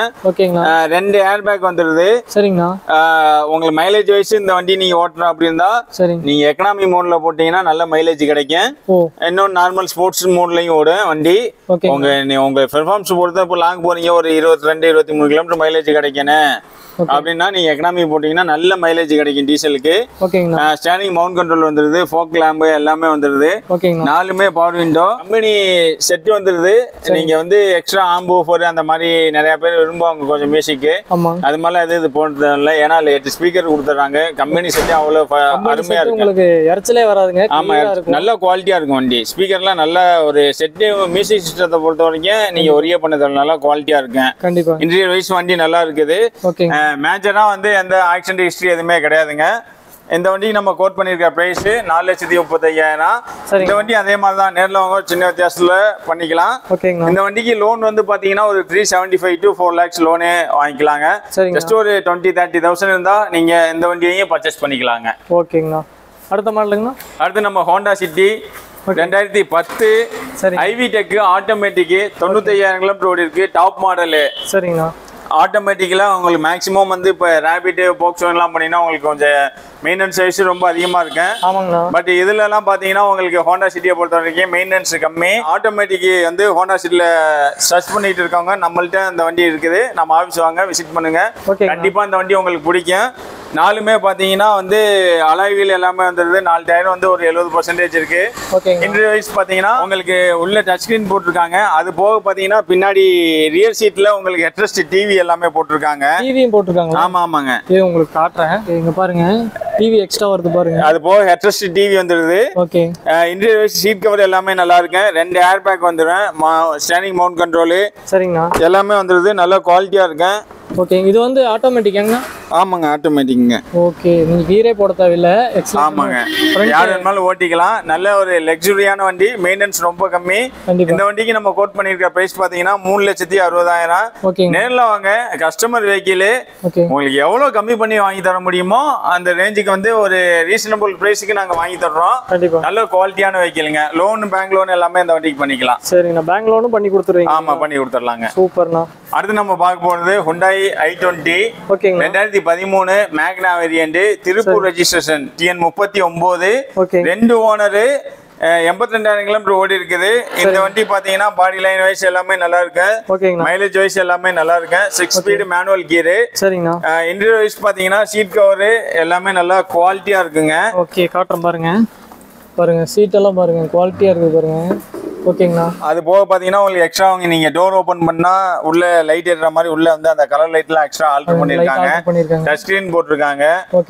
2 ஏர் பேக் வந்துருது. உங்களுக்கு மைலேஜ் வைஸ் இந்த வண்டி நீங்க ஓட்டணும் அப்படின்னா நீங்க எக்கனாமி மோட்ல போட்டீங்கன்னா நல்ல மைலேஜ் கிடைக்கும். இன்னும் நார்மல் ஸ்போர்ட்ஸ் மோட்லயும் ஓடும் வண்டி. உங்க பெர்ஃபார்மன்ஸ் பொறுத்த இப்போ லாங் போறீங்க, ஒரு 22-23 கிலோமீட்டர் மைலேஜ் கிடைக்கணும் அப்படின்னா நீங்க எக்கனாமி போட்டீங்கன்னா நல்ல மைலேஜ் கிடைக்கும் டீசலுக்கு. ஸ்டேரிங் மவுண்ட் கண்ட்ரோல் வந்துருது, ஃபோக் லேம்ப் எல்லாமே வந்துருது, 4மே பவர் விண்டோ, கம்பெனி செட் வந்துருது. நீங்க வந்து எக்ஸ்ட்ரா ஆம்பூஃபர் அந்த மாதிரி நிறைய பேர் விரும்புவாங்க கொஞ்சம் மியூசிக், அது மாதிரிலாம் இது போடுறது இல்லை. ஏன்னா 8 ஸ்பீக்கர் கொடுத்துறாங்க. கம்பெனி செட் அவ்வளவு அருமையா இருக்கு, இறச்சலே வராதுங்க. ஆமா, நல்ல குவாலிட்டியா இருக்கும் வண்டி. ஸ்பீக்கர்லாம் நல்ல ஒரு செட், மியூசிக் சிஸ்டத்தை பொறுத்த வரைக்கும் நீங்க ஒரே பண்ணது நல்லா குவாலிட்டியா இருக்கு. இன்டீரியர் வைஸ் வண்டி நல்லா இருக்குது. மேஜரா வந்து எந்த ஆக்சிடென்ட் ஹிஸ்டரி எதுவுமே கிடையாதுங்க. இந்த வண்டி நம்ம கோட் பண்ணிருக்க பிரைஸ் 4,35,000. இந்த வண்டி அதே மாதிரி தான், நேரில் வாங்க, சின்ன வித்தியாசத்துல பண்ணிக்கலாம். இந்த வண்டிக்கு லோன் வந்து பாத்தீங்கன்னா ஒரு 375 to 4 lakhs லோனே வாங்கிக்கலாங்க. ஜஸ்ட் ஒரு 20-30,000 இருந்தா நீங்க இந்த வண்டியையும் பர்ச்சேஸ் பண்ணிக்கலாங்க. ஓகேங்கண்ணா. அடுத்த மாடலுங்கண்ணா? அடுத்து நம்ம Honda City 2010 iVTEC automatic, 95,000 kilometre ஓடி இருக்கு, டாப் மாடலு. சரிங்கண்ணா. ஆட்டோமேட்டிக்கலா உங்களுக்கு மேக்ஸிமம் வந்து இப்போ ரேபிட் போக்ஸோ எல்லாம் பண்ணீங்கன்னா உங்களுக்கு கொஞ்சம் மெயின்டெனன்ஸ் வைஸ் ரொம்ப அதிகமா இருக்கு. பட் இதுல எல்லாம் பாத்தீங்கன்னா உங்களுக்கு ஹோண்டா சிட்டியை பொறுத்த வரைக்கும் மெயின்டெனன்ஸ் கம்மி. ஆட்டோமேட்டிக் வந்து ஹோண்டா சிட்டில சர்ச் பண்ணிட்டு இருக்கவங்க நம்மள்ட்ட இந்த வண்டி இருக்குது, நம்ம ஆஃபீஸ் வாங்க, விசிட் பண்ணுங்க, கண்டிப்பா இந்த வண்டி உங்களுக்கு பிடிக்கும். 4மே பாத்தீங்கன்னா வந்து அலாய் வீல் எல்லாமே வந்துருது. 4 டயர் வந்து ஒரு 70% இருக்கு. இன்டீரியர் வைஸ் பாத்தீங்கன்னா உங்களுக்கு உள்ள டச் ஸ்கிரீன் போட்டிருக்காங்க. அது போக பாத்தீங்கன்னா பின்னாடி ரியர் சீட்ல உங்களுக்கு ஹெட்ரெஸ்ட் டிவி எல்லாமே போட்டிருக்காங்க. டிவியும் போட்டிருக்காங்க. ஆமாங்க, இது உங்களுக்கு காட்டுறேன், இங்க பாருங்க, டிவி எக்ஸ்ட்ரா வருது பாருங்க. அது போக ஹெட்ரெஸ்ட் டிவி வந்துருது. இன்டீரியர் வைஸ் சீட் கவர் எல்லாமே நல்லா இருக்கு. 2 ஏர் பேக் வந்துரும், ஸ்டேரிங் மவுண்ட் கண்ட்ரோல் எல்லாமே வந்துருது, நல்ல குவாலிட்டியா இருக்கு. ஓகே, இது வந்து ஆட்டோமேட்டிக்காங்க? ஆமாங்க, ஆட்டோமேட்டிக்ங்க. ஓகே, நீங்க கீரே போட தேவையில்லை. ஆமாங்க, யார் வேணாலும் ஓட்டிக்கலாம். நல்ல ஒரு லக்ஸுரியான வண்டி, மெயின்டெனன்ஸ் ரொம்ப கம்மி. இந்த வண்டிக்கு நம்ம கோட் பண்ணிருக்க பிரைஸ் பாத்தீங்கன்னா 3,60,000. நேர்ல வாங்க, கஸ்டமர் வெஹிக்கிள், உங்களுக்கு எவ்வளவு கம்மி பண்ணி வாங்கி தர முடியுமோ அந்த ரேஞ்சுக்கு வந்து ஒரு ரீசனபிள் பிரைஸ்க்கு நாங்க வாங்கி தர்றோம். நல்ல குவாலிட்டியான வெஹிக்கிள்ங்க. லோன், பேங்க் லோன் எல்லாமே இந்த வண்டிக்கு பண்ணிக்கலாம். சரிங்க, பேங்க் லோனும் பண்ணி கொடுத்துருவீங்க? ஆமா, பண்ணி கொடுத்துடலாங்க. சூப்பர்ண்ணா. அடுத்து நம்ம பார்க்க போறது Hyundai i20 2013 Magna variant, Tiruppur registration, TN39, 2 owner, 82,000 kilometre ஓடி இருக்குது. இந்த வண்டி பாத்தீங்கன்னா பாடி லைன் வைஸ் எல்லாமே நல்லா இருக்கு, மைலேஜ் வைஸ் எல்லாமே நல்லா இருக்கு. 6 speed manual gear. Interior wise பாத்தீங்கன்னா சீட் கவர் எல்லாமே நல்லா குவாலிட்டியா இருக்குங்க. ஓகே, காட்டுறேன் பாருங்க. பாருங்க சீட் எல்லாம் பாருங்க, குவாலிட்டியா இருக்கு பாருங்க. ஓகேங்கண்ணா. அது போக பாத்தீங்கன்னா உங்களுக்கு எக்ஸ்ட்ரா நீங்க டோர் ஓபன் பண்ணா உள்ள லைட் ஏறுற மாதிரி உள்ள வந்து அந்த கலர் லைட் எல்லாம் எக்ஸ்ட்ரா ஆல்டர் பண்ணிருக்காங்க. டச் ஸ்கிரீன் போட்டிருக்காங்க.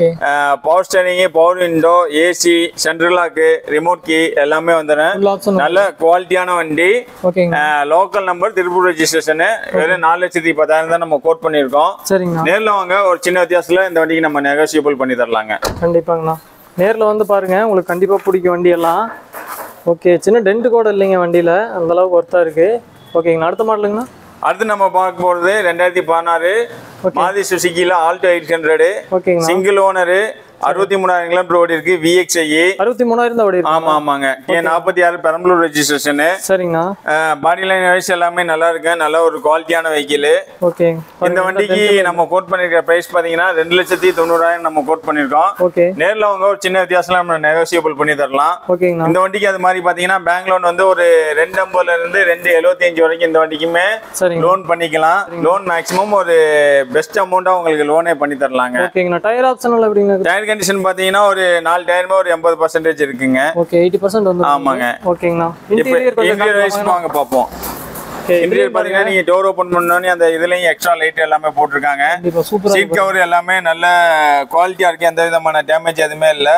Power steering, power window, AC, central lock, remote key எல்லாமே வந்துடும். நல்ல குவாலிட்டியான வண்டி. Local number, Tiruppur registration. வெறும் 4,10,000 தான் நம்ம கோட் பண்ணிருக்கோம். நேர்ல வாங்க, ஒரு சின்ன வித்தியாசத்துல இந்த வண்டிக்கு நம்ம நெகோசியபிள் பண்ணி தரலாங்க. கண்டிப்பாங்கண்ணா. நேர்ல வந்து பாருங்க, உங்களுக்கு கண்டிப்பா பிடிக்கும் வண்டி எல்லாம். ஓகே, சின்ன டென்ட் கூட இல்லைங்க வண்டியில, அந்த அளவுக்கு ஒர்த்தா இருக்கு. ஓகேங்கண்ணா. அடுத்த மாடலுங்கண்ணா? அடுத்து நம்ம பார்க்க போறது 2016 மாருதி சுசுகில ஆல்டோ 800, சிங்கிள் ஓனர், 63,000 கிலோமீட்டர் ஓடி இருக்கு. VXI 63,000 தான் ஓடி இருக்கு. ஆமா ஆமாங்க. T46 Perambalur registration. சரிங்கண்ணா. பாடி லைன் வைஸ் எல்லாமே நல்லா இருக்கு. நல்ல ஒரு குவாலிட்டியான வெஹிக்கிள். ஓகே. இந்த வண்டிக்கு நம்ம கோட் பண்ணிருக்க பிரைஸ் பாத்தீங்கன்னா 2,90,000 நம்ம கோட் பண்ணிருக்கோம். ஓகே. நேர்ல அவங்க ஒரு சின்ன வித்தியாசம் நம்ம நெகோசியபிள் பண்ணி தரலாம். ஓகேங்கண்ணா. இந்த வண்டிக்கு அது மாதிரி பாத்தீங்கன்னா பேங்க் லோன் வந்து ஒரு 250ல இருந்து 275 வரைக்கும் இந்த வண்டிக்குமே லோன் பண்ணிக்கலாம். லோன் மேக்ஸிமம் ஒரு பெஸ்ட் அமௌண்டா உங்களுக்கு லோனே பண்ணி தரலாங்க. ஓகேங்கண்ணா. டயர் ஆப்ஷன் எல்லாம் எப்படிங்க? டயர் கண்டிஷன் பாத்தீங்கன்னா ஒரு 4 டயருமே ஒரு 80% இருக்குங்க. ஓகே. 80% வந்து. ஆமாங்க. ஓகேங்கண்ணா. இன்டீரியர் வைஸ் வாங்க பாப்போம். இன்டீரியர் பாத்தீங்கன்னா நீங்க டோர் ஓபன் பண்ணோனே அந்த இதுலயும் எக்ஸ்ட்ரா லைட் எல்லாமே போட்டுருக்காங்க. சீட் கவர் எல்லாமே நல்ல குவாலிட்டியா இருக்கு. எந்த விதமான டேமேஜ் எதுவுமே இல்ல.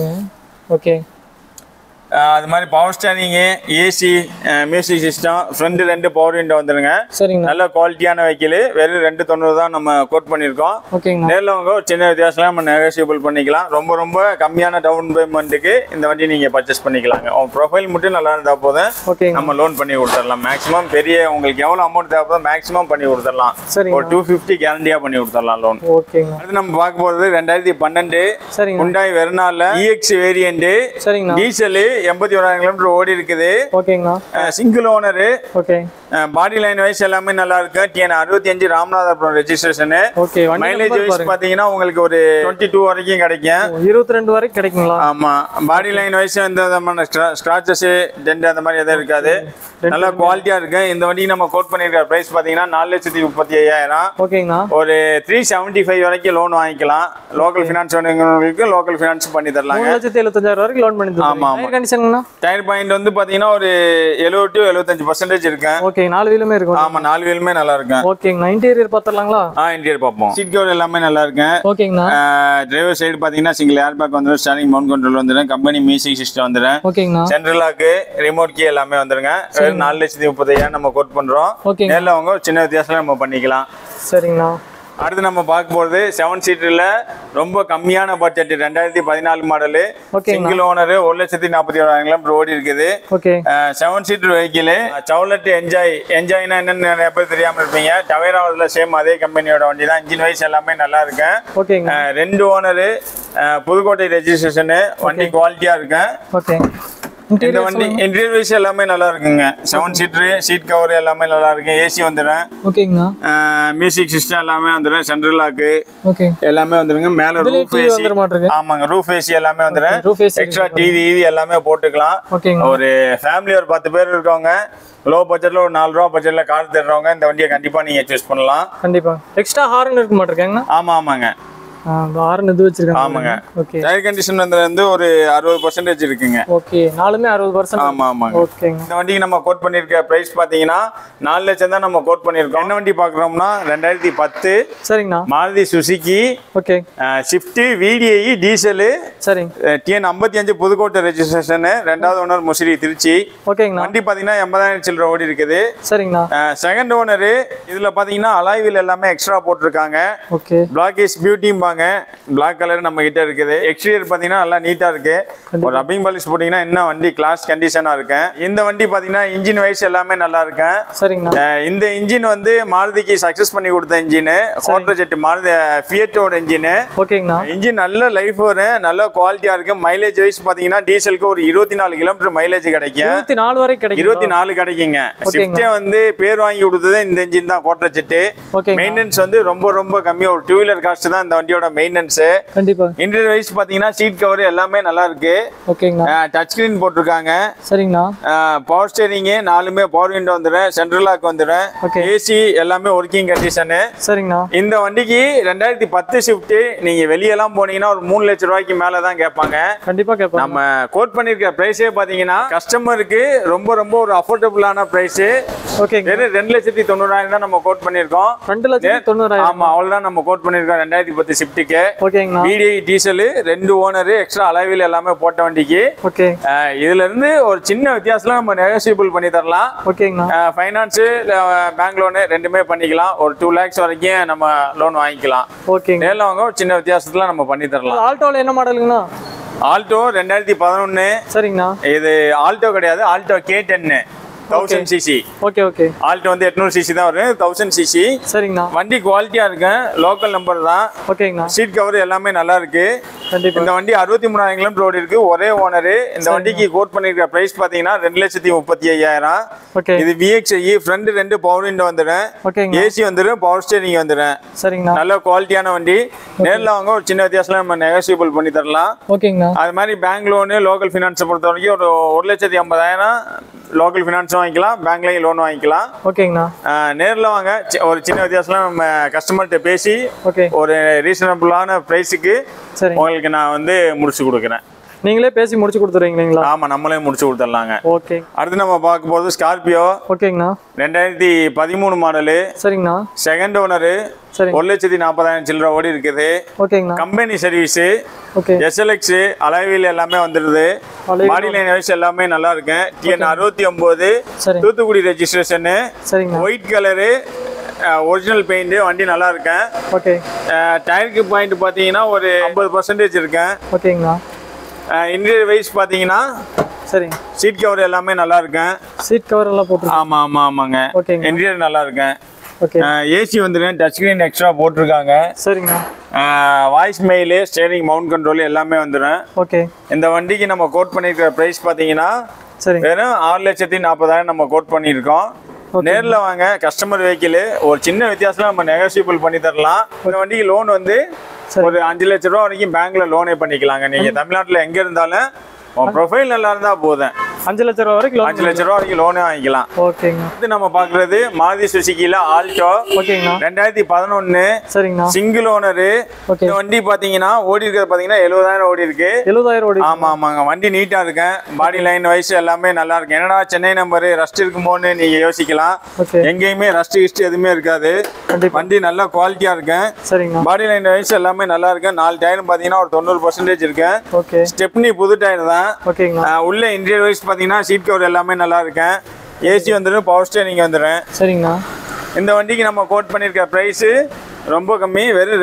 ஓகே. அது மாதிரி power steering, AC, music system, front 2 power window வந்துருங்க. நல்ல குவாலிட்டியான வெஹிக்கிள். வெறும் 290 தான் நம்ம கோட் பண்ணிருக்கோம். நேரில் அவங்க ஒரு சின்ன வித்தியாசம் நம்ம நெகோசியபிள் பண்ணிக்கலாம். ரொம்ப ரொம்ப கம்மியான டவுன் பேமெண்ட்டுக்கு இந்த வண்டி நீங்க பர்ச்சேஸ் பண்ணிக்கலாங்க. உங்க ப்ரொஃபைல் மட்டும் நல்லா இருந்தா போதும் நம்ம லோன் பண்ணி கொடுத்துடலாம். மேக்ஸிமம் பெரிய உங்களுக்கு எவ்வளவு அமௌண்ட் தேவைப்போ மேக்ஸிமம் பண்ணி கொடுத்துடலாம். ஒரு 250 கேரண்டியா பண்ணி கொடுத்துடலாம் லோன். அடுத்து நம்ம பார்க்க போறது 2012 Hyundai Vernaல EX வேரியன்ட் டீசல் 81,000 கிலோமீட்டர் ஓடி இருக்குது. Single owner. Body line wise எல்லாமே நல்லா இருக்கு. TN65 Ramanathapuram registration. Mileage wise பாத்தீங்கன்னா உங்களுக்கு ஒரு 22 வரைக்கும் கிடைக்கும். 22 வரைக்கும் கிடைக்குங்களா? ஆமா. பாடி லைன் வைஸ் எந்த விதமான ஸ்கிராச்சஸ் டென்ட் அந்த மாதிரி எதுவும் இருக்காது. நல்ல குவாலிட்டியா இருக்கு. இந்த வண்டி நம்ம கோட் பண்ணிருக்க பிரைஸ் பாத்தீங்கன்னா 4,35,000. ஒரு 375 வரைக்கும் லோன் வாங்கிக்கலாம். லோக்கல் ஃபினான்ஸ் வேணுங்களுக்கு லோக்கல் ஃபினான்ஸ் பண்ணி தரலாம். 3,75,000 வரைக்கும் லோன் பண்ணி தரலாம். ஆமா. டயர் பாயிண்ட் வந்து பாத்தீங்கன்னா ஒரு 70 to 75% இருக்கு. ஓகே. 4 வீலுமே இருக்கு. ஆமா 4 வீலுமே நல்லா இருக்கு. ஓகேங்க. இன்டீரியர் பாத்துறலாங்களா? இன்டீரியர் பாப்போம். சீட் கவர் எல்லாமே நல்லா இருக்கு. ஓகேங்கண்ணா. டிரைவர் சைடு பாத்தீங்கன்னா சிங்கிள் ஏர் பேக் வந்துரும். ஸ்டீரிங் மவுண்ட் கண்ட்ரோல் வந்துரும். கம்பெனி மியூசிக் சிஸ்டம் வந்துரும். ஓகேங்கண்ணா. சென்ட்ரல் லாக், ரிமோட் கீ எல்லாமே வந்துருங்க. 4,30,000 நம்ம கோட் பண்றோம். நேர்ல அவங்க சின்ன வித்தியாசம் நம்ம பண்ணிக்கலாம். சரிங்கண்ணா. அடுத்து நம்ம பார்க்க போறது 7 சீட்டர்ல ரொம்ப கம்மியான budget 2014 model. Single owner 1,41,000 kilometre ஓடி இருக்குது. 7 சீட்டர் வெஹிக்கிள். சவுலட் என்ஜாய்னா என்னன்னு நிறைய பேர் தெரியாம இருப்பீங்க. டவேராவில் சேம் அதே கம்பெனியோட வண்டி தான். இன்ஜின் வைஸ் எல்லாமே நல்லா இருக்கு. 2 ஓனர், புதுக்கோட்டை ரெஜிஸ்ட்ரேஷன். வண்டி குவாலிட்டியா இருக்கு. இந்த வண்டி இன்டீரியர் வைஸ் எல்லாமே நல்லா இருக்குங்க. 7 சீட்டர், சீட் கவர் எல்லாமே நல்லா இருக்கு. ஏசி வந்துரும். ஓகேங்கண்ணா. மியூசிக் சிஸ்டம் எல்லாமே வந்துரும். சென்ட்ரல் லாக் எல்லாமே வந்துருங்க. மேல ரூஃப் ஏசி. ஆமாங்க. ரூஃப் ஏசி எல்லாமே வந்துரும். எக்ஸ்ட்ரா டிவி எல்லாமே போட்டுக்கலாம். ஒரு ஃபேமிலி ஒரு 10 பேர் இருக்கவங்க லோ பட்ஜெட்ல ஒரு 4 ரூபா பட்ஜெட்ல கார் தேடுறவங்க இந்த வண்டியை கண்டிப்பா நீங்க சூஸ் பண்ணலாம். கண்டிப்பா. எக்ஸ்ட்ரா ஹார்ன் இருக்க மாட்டேங்க? ஆமாங்க. ஹார்ன் இது வச்சிருக்காங்க. ஆமாங்க. ஓகே. டயர் கண்டிஷன் வந்து ஒரு 60% இருக்குங்க. ஓகே. நாலுமே 60%. ஆமாங்க. ஓகேங்க. இந்த வண்டிக்கு நம்ம கோட் பண்ணிருக்க பிரைஸ் பாத்தீங்கன்னா 4 லட்சம் தான் நம்ம கோட் பண்ணிருக்கோம். என்ன வண்டி பாக்குறோம்னா 2010 சரிங்கண்ணா Maruti Suzuki. Okay. Swift VDI diesel. சரிங்க. TN55 Pudukkottai registration. 2வது ஓனர் முசிறி திருச்சி. ஓகேங்கண்ணா. வண்டி பாத்தீங்கன்னா 80,000 சில்லற ஓடி இருக்குது. சரிங்கண்ணா. Second owner. இதுல பாத்தீங்கன்னா அலாய் வீல் எல்லாமே எக்ஸ்ட்ரா போட்டுருக்காங்க. Okay. Black is beauty black colour நம்ம கிட்ட இருக்குது. எக்ஸ்டீரியர் பாத்தீங்கன்னா நல்லா நீட்டா இருக்கு. ஒரு ரப்பிங் பாலிஷ் போட்டீங்கன்னா என்ன வண்டி கிளாஸ் கண்டிஷனா இருக்கு. இந்த வண்டி பாத்தீங்கன்னா இன்ஜின் வைஸ் எல்லாமே நல்லா இருக்கு. சரிங்கண்ணா. இந்த இன்ஜின் வந்து மாருதிக்கு சக்சஸ் பண்ணி கொடுத்த இன்ஜின். குவார்டர் ஜெட் மாருதி ஃபியட்டோட இன்ஜின். ஓகேங்கண்ணா. இன்ஜின் நல்ல லைஃப் வரும். நல்ல குவாலிட்டியா இருக்கு. மைலேஜ் வைஸ் பாத்தீங்கன்னா டீசலுக்கு ஒரு 24 கிலோமீட்டர் மைலேஜ் கிடைக்கும். 24 வரை கிடைக்கும். 24 கிடைக்குங்க. ஷிஃப்டே வந்து பேர் வாங்கி கொடுத்தது இந்த இன்ஜின் தான். Quarter jet. மெயின்டெனன்ஸ் வந்து ரொம்ப ரொம்ப கம்மி. ஒரு 2 வீலர் காஸ்ட் தான் இந்த வண்டியோட மெயின்டெனன்ஸ். கண்டிப்பா. இன்டீரியர் வைஸ் பாத்தீங்கன்னா சீட் கவர் எல்லாமே நல்லா இருக்கு. ஓகேங்கண்ணா. டச் ஸ்கிரீன் போட்டுருக்காங்க. சரிங்கண்ணா. பவர் ஸ்டீரிங் 4மே பவர் விண்டோ வந்துரும். சென்ட்ரல் லாக் வந்துரும். ஏசி எல்லாமே ஒர்க்கிங் கண்டிஷன். சரிங்கண்ணா. இந்த வண்டிக்கு 2010 ஷிஃப்ட் நீங்க வெளியெல்லாம் போனீங்கன்னா ஒரு 3 லட்சம் ரூபாய்க்கு மேல தான் கேட்பாங்க. கண்டிப்பா கேட்பாங்க. நம்ம கோட் பண்ணிருக்க பிரைஸே பாத்தீங்கன்னா கஸ்டமருக்கு ரொம்ப ரொம்ப ஒரு அஃபோர்டபுளான பிரைஸ். ஓகே. வெறும் 2,90,000 தான் நம்ம கோட் பண்ணிருக்கோம். 2,90,000. ஆமா அவ்வளவுதான் நம்ம கோட் பண்ணிருக்கோம் 2010 ஷிஃப்ட்டுக்கு. ஓகேங்கண்ணா. VDI diesel 2 owner extra alloy wheel எல்லாமே போட்ட வண்டிக்கு. ஓகே. இதுல இருந்து ஒரு சின்ன வித்தியாசத்துல நம்ம நெகோசியபிள் பண்ணி தரலாம். ஓகேங்கண்ணா. ஃபைனான்ஸ் பேங்க் லோன் ரெண்டுமே பண்ணிக்கலாம். ஒரு 2 lakhs வரைக்கும் நம்ம லோன் வாங்கிக்கலாம். ஓகேங்க. நேர்ல வாங்க ஒரு சின்ன வித்தியாசத்துல நம்ம பண்ணி தரலாம். ஆல்டோல என்ன மாடலுங்கண்ணா? ஆல்டோ 2011. சரிங்கண்ணா. இது ஆல்டோ கிடையாது. Alto K10 1000cc. Okay okay. Alto வந்து 800cc தான் வரும். 1000cc. சரிங்கண்ணா. வண்டி குவாலிட்டியா இருக்கு. லோக்கல் நம்பர் தான். ஓகேங்கண்ணா. சீட் கவர் எல்லாமே நல்லா இருக்கு. இந்த வண்டி 63,000 கிலோமீட்டர் ஓடி இருக்கு. ஒரே ஓனர். இந்த வண்டிக்கு கோட் பண்ணிருக்க பிரைஸ் பாத்தீங்கன்னா 2,35,000. இது VXI ஃப்ரண்ட் 2 பவர் விண்டோ வந்துடும். ஏசி வந்துடும். பவர் ஸ்டீரிங் வந்துடும். சரிங்கண்ணா. நல்ல குவாலிட்டியான வண்டி. நேர்ல வாங்க ஒரு சின்ன வித்தியாசம் நம்ம நெகோசியபிள் பண்ணி தரலாம். ஓகேங்கண்ணா. அது மாதிரி பேங்க் லோனு லோக்கல் ஃபினான்ஸை பொறுத்த வரைக்கும் ஒரு 1,50,000 லோக்கல் ஃபினான்ஸும் வாங்கிக்கலாம், பேங்க்லயும் லோன் வாங்கிக்கலாம். ஓகேங்கண்ணா. நேரில் வாங்க ஒரு சின்ன வித்தியாசம் நம்ம கஸ்டமர்கிட்ட பேசி ஒரு ரீசனபிளான ப்ரைஸுக்கு உங்களுக்கு நான் வந்து முடிச்சு கொடுக்குறேன். நீங்களே பேசி முடிச்சு கொடுத்துருவீங்களா? ஆமா, நம்மளே முடிச்சு கொடுத்துடலாங்க. ஓகே. அடுத்து நம்ம பார்க்க போகிறது ஸ்கார்பியோ. ஓகேங்கண்ணா. 2013 மாடலு. சரிங்கண்ணா. Second owner. 1,40,000 சில்லற ஓடி இருக்குது. ஓகேங்கண்ணா. Company service. SLX அலைவீல் எல்லாமே வந்துருது. பாடி லைன் வைஸ் எல்லாமே நல்லா இருக்கு. TN 69 Thoothukudi registration. White colour, original paint. வண்டி நல்லா இருக்கேன். ஓகே. டயருக்கு பாயிண்ட் பாத்தீங்கன்னா ஒரு 50% இருக்கேன். ஓகேங்கண்ணா. இன்டீரியர் வைஸ் பாத்தீங்கன்னா சரி, சீட் கவர் எல்லாமே நல்லா இருக்கேன். சீட் கவர் எல்லாம் போட்டு. ஆமா ஆமா ஆமாங்க. இன்டீரியர் நல்லா இருக்கேன். ஓகே. ஏசி வந்துருக்கு. டச் ஸ்கிரீன் எக்ஸ்ட்ரா போட்டிருக்காங்க. சரிங்கண்ணா. Voice mail, steering mount control எல்லாமே வந்துடும். ஓகே. இந்த வண்டிக்கு நம்ம கோட் பண்ணிருக்கிற பிரைஸ் பாத்தீங்கன்னா வெறும் 6,40,000 நம்ம கோட் பண்ணியிருக்கோம். நேரில் வாங்க. கஸ்டமர் வெஹிக்கிள் ஒரு சின்ன வித்தியாசம் நம்ம நெகோசியபிள் பண்ணி தரலாம். இந்த வண்டிக்கு லோன் வந்து ஒரு 5 லட்ச ரூபா வரைக்கும் பேங்க்ல லோனே பண்ணிக்கலாங்க. நீங்க தமிழ்நாட்டுல எங்க இருந்தாலும் ப்ரொஃபைல் நல்லா இருந்தா போதும். 5 லட்ச ரூபா வரைக்கும் 5 லட்ச ரூபா வரைக்கும் லோனே வாங்கிக்கலாம். ஓகேங்க. இது நம்ம பாக்குறது மாருதி சுசுகில ஆல்டோ. ஓகேங்க. 2011. சரிங்கண்ணா. Single owner. இந்த வண்டி பாத்தீங்கன்னா ஓடி இருக்கிறது பாத்தீங்கன்னா 70,000 ஓடி இருக்கு. 70,000 ஓடி. ஆமா ஆமாங்க. வண்டி நீட்டா இருக்கு. பாடி லைன் வைஸ் எல்லாமே நல்லா இருக்கு. என்னடா சென்னை நம்பர் ரஸ்ட் இருக்குமோன்னு நீங்க யோசிக்கலாம். எங்கேயுமே ரஸ்ட் ஹிஸ்ட் எதுவுமே இருக்காது. வண்டி நல்ல குவாலிட்டியா இருக்கு. சரிங்க. பாடி லைன் வைஸ் எல்லாமே நல்லா இருக்கு. 4 டயரும் பாத்தீங்கன்னா ஒரு 90% இருக்கு. ஓகே. ஸ்டெப்னி புது டயர் தான். ஓகேங்க. உள்ள இன்டீரியர் வைஸ் பாத்தீங்கன்னா சீட் கவர் எல்லாமே நல்லா இருக்கு. ஏசி வந்துடும். பவர் ஸ்டீரிங் வந்துடும். சரிங்கண்ணா. இந்த வண்டிக்கு நம்ம கோட் பண்ணிருக்க பிரைஸ் ரொம்ப கம்மி. வெறும்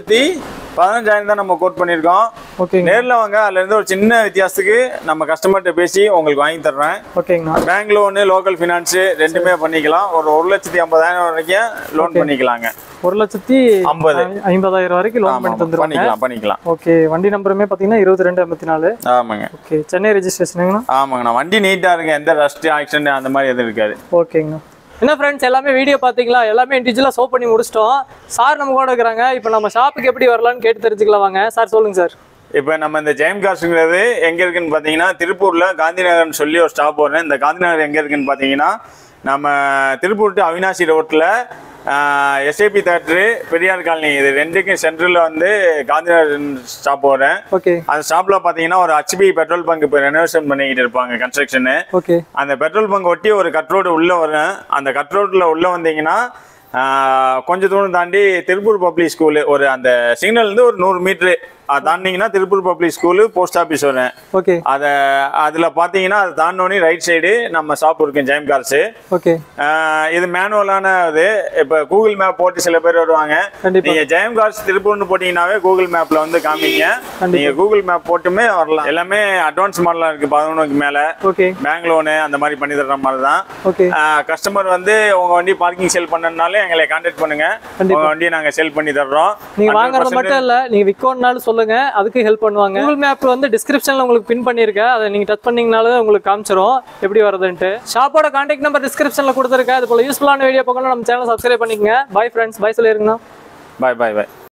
2,15,000 தான் நம்ம கோட் பண்ணிருக்கோம். நேரில் வாங்க. அதுல இருந்து ஒரு சின்ன வித்தியாசத்துக்கு நம்ம கஸ்டமர்கிட்ட பேசி உங்களுக்கு வாங்கி தர்றேன். ஓகேங்கண்ணா. பேங்க் லோனு லோக்கல் ஃபினான்ஸ் ரெண்டுமே பண்ணிக்கலாம். ஒரு 1,50,000 வரைக்கும் லோன் பண்ணிக்கலாங்க. 1,50,000 வரைக்கும் லோன் பண்ணி தந்துருவாங்க. பண்ணிக்கலாம். ஓகே. வண்டி நம்பருமே பாத்தீங்கன்னா 2284. ஆமாங்க. ஓகே. சென்னை ரெஜிஸ்ட்ரேஷனுங்கண்ணா. ஆமாங்கண்ணா. வண்டி நீட்டா இருக்கு. எந்த ரஸ்ட் ஆக்சிடென்ட் அந்த மாதிரி எதுவும் இருக்காது. ஓகேங்கண்ணா. என்ன ஃப்ரெண்ட்ஸ், எல்லாமே வீடியோ பாத்தீங்களா? எல்லாமே இண்டிவிஜுவலா ஷோ பண்ணி முடிச்சிட்டோம். சார் நம்ம கூட இருக்கிறாங்க. இப்போ நம்ம ஷாப்புக்கு எப்படி வரலாம்னு கேட்டு தெரிஞ்சுக்கலாம் வாங்க. சார் சொல்லுங்க சார். இப்போ நம்ம இந்த ஜெயம் கார்ஸ்ங்கிறது எங்க இருக்குன்னு பாத்தீங்கன்னா திருப்பூர்ல காந்தி நகர்னு சொல்லி ஒரு ஸ்டாப் போடுறேன். இந்த காந்தி நகர் எங்க இருக்குன்னு பாத்தீங்கன்னா நம்ம திருப்பூர் டு அவினாசி ரோட்ல SAP தியேட்டரு, பெரியார் காலனி, இது ரெண்டுக்கும் சென்ட்ரல்ல வந்து காந்திநகர் ஸ்டாப் போறேன். அந்த ஸ்டாப்ல பாத்தீங்கன்னா ஒரு HP பெட்ரோல் பங்க் இப்போ ரெனோவேஷன் பண்ணிக்கிட்டு இருப்பாங்க, கன்ஸ்ட்ரக்ஷன். அந்த பெட்ரோல் பங்க் ஒட்டி ஒரு கட் ரோடு உள்ள வரும். அந்த கட் ரோட்ல உள்ள வந்தீங்கன்னா கொஞ்சம் தூரம் தாண்டி திருப்பூர் பப்ளிக் ஸ்கூலு, ஒரு அந்த சிக்னல் இருந்து ஒரு 100 மீட்டரு தாண்டிங்கன்னா Tiruppur public school, post office வரும். அதில் பார்த்தீங்கன்னா அதை தாண்டோனே ரைட் சைடு நம்ம ஷாப் இருக்கு, ஜெயம் கார்ஸ். இது மேனுவலான இது. இப்போ கூகுள் மேப் போட்டு சில பேர் வருவாங்க. நீங்கள் ஜெயம் கார்ஸ் திருப்பூர்னு போட்டிங்கன்னாவே கூகுள் மேப்பில் வந்து காமிங்க. நீங்கள் கூகுள் மேப் போட்டுமே வரலாம். எல்லாமே அட்வான்ஸ் மாடலாக இருக்குது. 11க்கு மேலே பேங்க் லோனு அந்த மாதிரி பண்ணி தர்ற மாதிரி தான். கஸ்டமர் வந்து உங்கள் வண்டி பார்க்கிங் சேல் பண்ணனாலே எங்களை கான்டாக்ட் பண்ணுங்க. உங்கள் வண்டியை நாங்கள் சேல் பண்ணி தர்றோம். நீங்கள் வாங்குறது மட்டும் இல்லை, நீங்கள் விற்கணும்னாலும் சொல்லுங்க, அதுக்கு ஹெல்ப் பண்ணுவாங்க. கூகுள் மேப் வந்து டிஸ்கிரிப்ஷன்ல உங்களுக்கு பின் பண்ணிருக்கேன். அதை நீங்க டச் பண்ணீங்கனாலே உங்களுக்கு காமிச்சிரும் எப்படி வரதுன்ட்டு. ஷாப்போட கான்டாக்ட் நம்பர் டிஸ்கிரிப்ஷன்ல கொடுத்துருக்கேன். அது போல யூஸ்ஃபுல்லான வீடியோ பார்க்கணும் நம்ம சேனலை சப்ஸ்கிரைப் பண்ணிக்கங்க. Bye friends. பை சொல்லிருங்க. Bye bye by.